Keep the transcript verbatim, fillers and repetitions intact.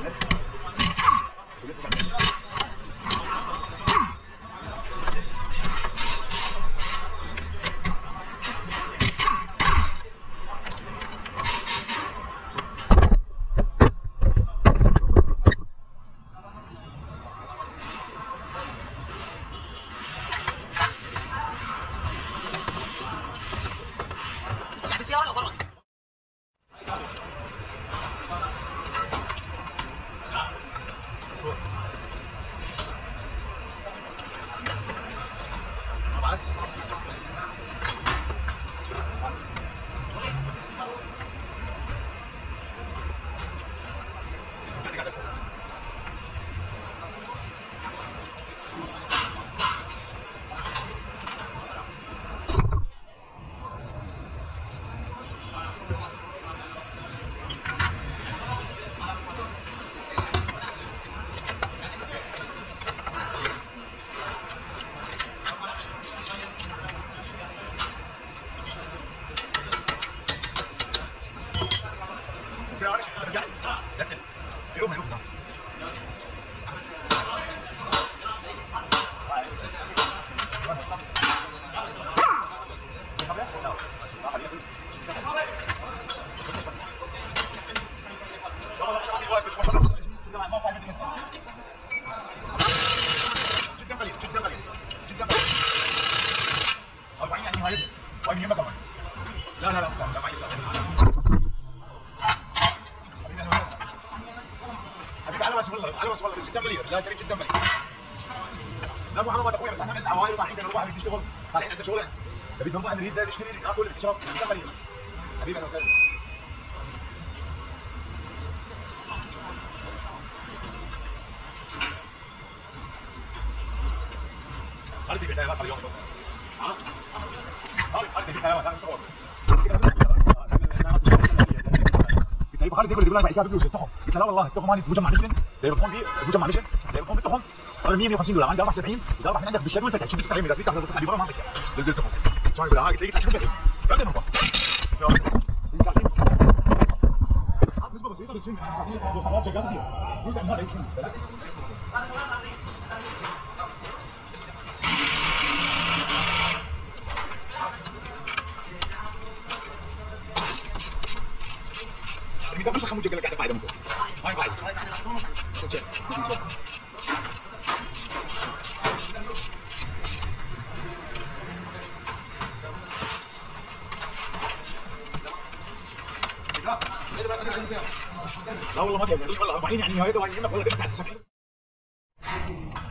جدا قليل جدا قليل جدا قليل. أربعين يعني نهايته وين يهمك كمان. لا لا لا لا ما يصير. حبيبي على راس والله على راس والله بس جدا قليل. لا كريم جدا قليل. لا محرمات اخويا بس احنا من عوائل طالعين نروح نشتغل طالعين عندنا شغل نبي نروح نريد نشتري ناكل نشرب جدا قليل. حبيبي اهلا وسهلا. خالد في حيوانات اليوم ها خالد خالد في حيوانات هذا مصور قلت له خالد يقول يقول لك بعد كده بفلوس التخم قلت له لا والله التخم هذه مجمع ميشلن بيربحون فيه مجمع ميشلن بيربحون بالتخم هذا مية مية وخمسين دولار انا بدي اربح سبعين بدي اربح من عندك بالشهر والفتح شو بدك تطلع اذا بدك تاخذ تطلع برا ما بدك تلقى التخم شلون يقول هاي قلت له يطلع شو بدك بعدين نروح نسبه بسيطه بس في خطوات شغاله فيها جزء من هذا يمكن إذا مش خموجة قال لك قاعدة قاعدة من فوق هاي قاعدة لا والله ما ادري والله أربعين يعني هاي ولا يهمك ولا تفتح سبعين